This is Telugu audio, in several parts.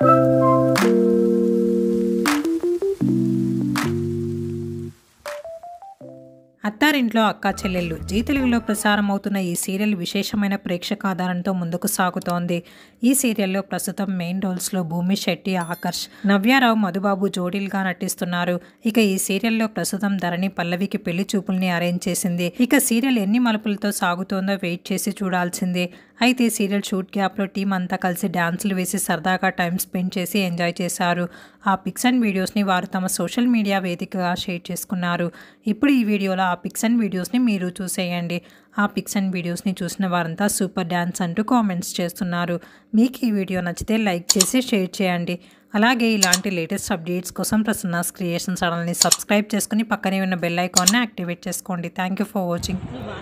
అత్తారింట్లో అక్కా చెల్లెళ్ళు జీ తెలుగులో ప్రసారం అవుతున్న ఈ సీరియల్ విశేషమైన ప్రేక్షక ఆధారంతో ముందుకు సాగుతోంది. ఈ సీరియల్లో ప్రస్తుతం మెయిన్ రోల్స్లో భూమి శెట్టి, ఆకర్ష్, నవ్యారావు, మధుబాబు జోడీలుగా నటిస్తున్నారు. ఇక ఈ సీరియల్లో ప్రస్తుతం ధరణి పల్లవికి పెళ్లి చూపుల్ని అరేంజ్ చేసింది. ఇక సీరియల్ ఎన్ని మలుపులతో సాగుతోందో వెయిట్ చేసి చూడాల్సిందే. అయితే సీరియల్ షూట్ గ్యాప్లో టీం అంతా కలిసి డాన్సులు వేసి సరదాగా టైం స్పెండ్ చేసి ఎంజాయ్ చేశారు. ఆ పిక్స్ అండ్ వీడియోస్ని వారు తమ సోషల్ మీడియా వేదికగా షేర్ చేసుకున్నారు. ఇప్పుడు ఈ వీడియోలో ఆ పిక్స్ అండ్ వీడియోస్ని మీరు చూసేయండి. ఆ పిక్స్ అండ్ వీడియోస్ని చూసిన వారంతా సూపర్ డ్యాన్స్ అంటూ కామెంట్స్ చేస్తున్నారు. మీకు ఈ వీడియో నచ్చితే లైక్ చేసి షేర్ చేయండి. అలాగే ఇలాంటి లేటెస్ట్ అప్డేట్స్ కోసం ప్రసన్నాస్ క్రియేషన్ ఛానల్ని సబ్స్క్రైబ్ చేసుకుని పక్కనే ఉన్న బెల్ ఐకాన్ని యాక్టివేట్ చేసుకోండి. Thank you for watching.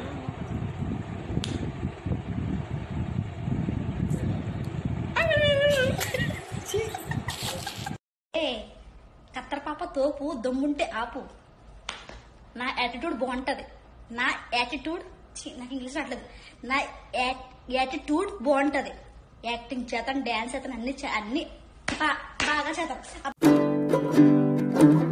కత్తర పాప తోపు దమ్ముంటే ఆపు. నా యాటిట్యూడ్ బాగుంటది. నా యాటిట్యూడ్ నాకు ఇంగ్లీష్ రావట్లేదు. నా యాటిట్యూడ్ బాగుంటది. యాక్టింగ్ చేతాను, డాన్స్ చేతాను, అన్ని బాగా చేతాను.